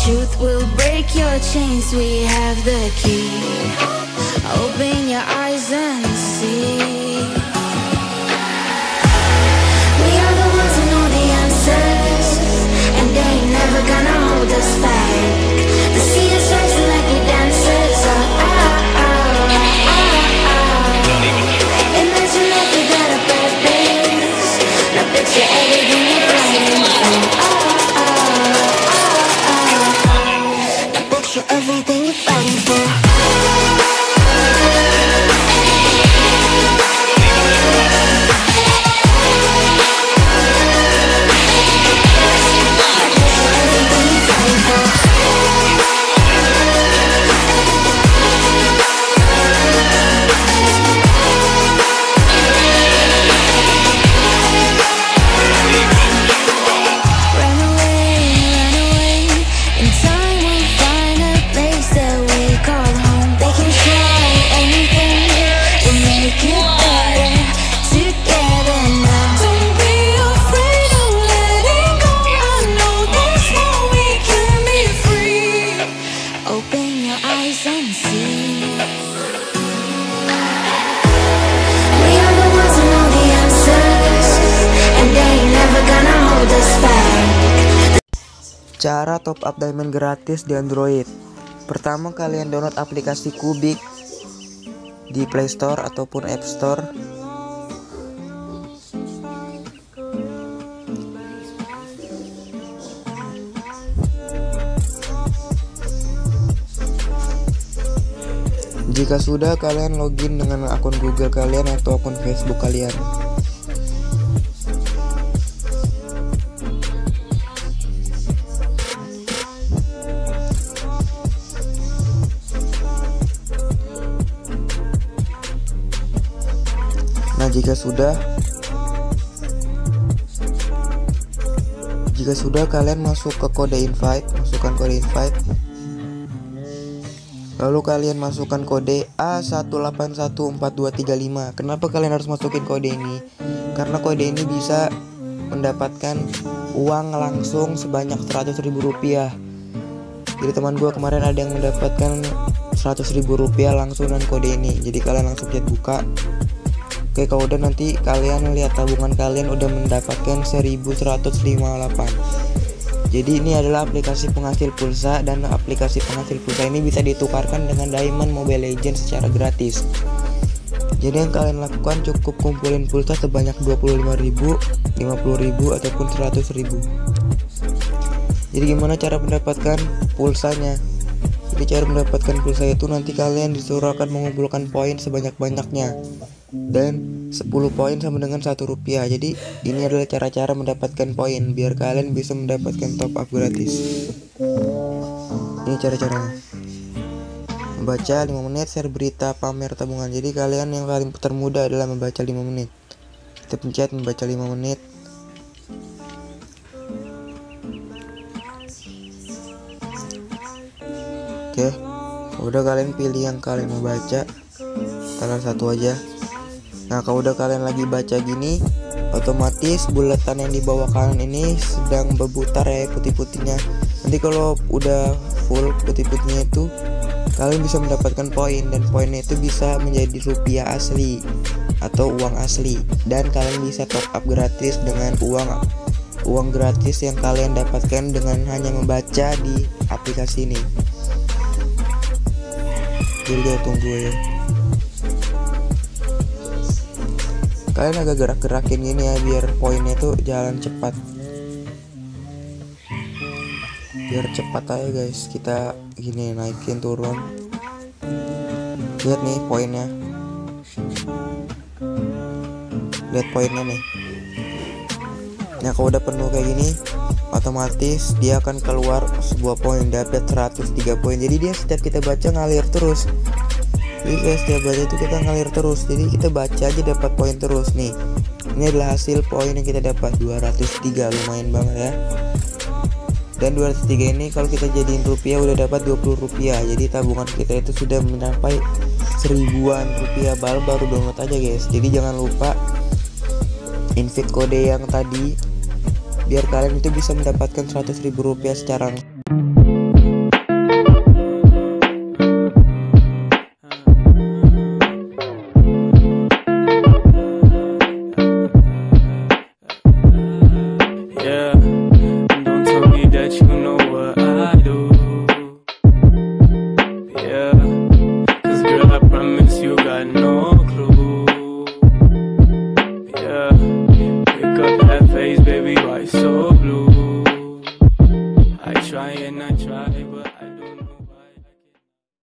truth will break your chains. We have the key. Open your eyes and see. We are the ones who know the answers, and they ain't never gonna hold us back. The sea is rising like we dancers. Imagine if we got a purpose. Now picture everything we're fighting for. Now picture everything we're fighting for. Cara top up diamond gratis di Android. Pertama, kalian download aplikasi Kubik di Play Store ataupun App Store. Jika sudah, kalian login dengan akun Google kalian atau akun Facebook kalian. Nah, jika sudah kalian masuk ke kode invite, masukkan kode invite. Lalu kalian masukkan kode A1814235. Kenapa kalian harus masukin kode ini? Karena kode ini bisa mendapatkan uang langsung sebanyak 100.000 rupiah. Jadi teman gue kemarin ada yang mendapatkan 100.000 rupiah langsung dengan kode ini. Jadi kalian langsung lihat buka. Oke, kalau udah nanti kalian lihat tabungan kalian udah mendapatkan 1158. Jadi ini adalah aplikasi penghasil pulsa, dan aplikasi penghasil pulsa ini bisa ditukarkan dengan Diamond Mobile Legends secara gratis. Jadi yang kalian lakukan cukup kumpulin pulsa sebanyak 25.000, 50.000 ataupun 100.000. Jadi gimana cara mendapatkan pulsanya? Jadi cara mendapatkan pulsa itu nanti kalian disuruh akan mengumpulkan poin sebanyak-banyaknya, dan 10 poin sama dengan 1 rupiah. Jadi ini adalah cara-cara mendapatkan poin biar kalian bisa mendapatkan top up gratis. Ini cara-caranya. Membaca 5 menit, share berita, pamer tabungan. Jadi kalian yang paling termudah adalah membaca 5 menit. Kita pencet membaca 5 menit. Oke, udah kalian pilih yang kalian mau baca, salah satu aja. Nah, kalau udah kalian lagi baca gini, otomatis bulatan yang di bawah kanan ini sedang berputar ya, putih-putihnya. Nanti kalau udah full putih-putihnya itu, kalian bisa mendapatkan poin, dan poinnya itu bisa menjadi rupiah asli atau uang asli, dan kalian bisa top up gratis dengan uang gratis yang kalian dapatkan dengan hanya membaca di aplikasi ini. Jadi kita tunggu ya. Kalian agak gerak-gerakin gini ya biar poinnya tuh jalan cepat. Biar cepat aja guys. Kita gini naikin turun. Lihat nih poinnya. Lihat poinnya nih. Nah, kalau udah penuh kayak gini, otomatis dia akan keluar sebuah poin, dapat 103 poin. Jadi dia setiap kita baca ngalir terus. Jadi guys, setiap baca itu kita ngalir terus. Jadi kita baca aja dapat poin terus nih. Ini adalah hasil poin yang kita dapat 203, lumayan banget ya. Dan 203 ini kalau kita jadiin rupiah udah dapat 20 rupiah. Jadi tabungan kita itu sudah mencapai 1000-an rupiah. Baru download aja guys. Jadi jangan lupa invite kode yang tadi biar kalian itu bisa mendapatkan 100.000 rupiah secara